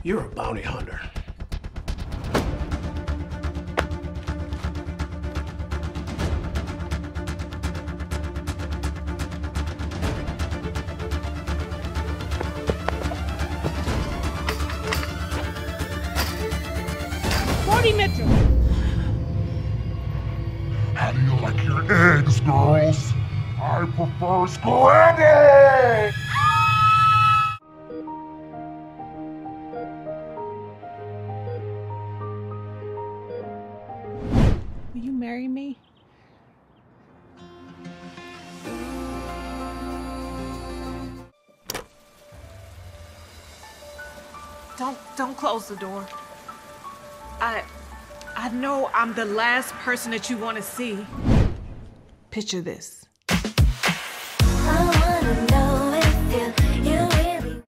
You're a bounty hunter. How do you like your eggs, girls? I prefer scrambled! Will you marry me? Don't close the door. I know I'm the last person that you want to see. Picture this.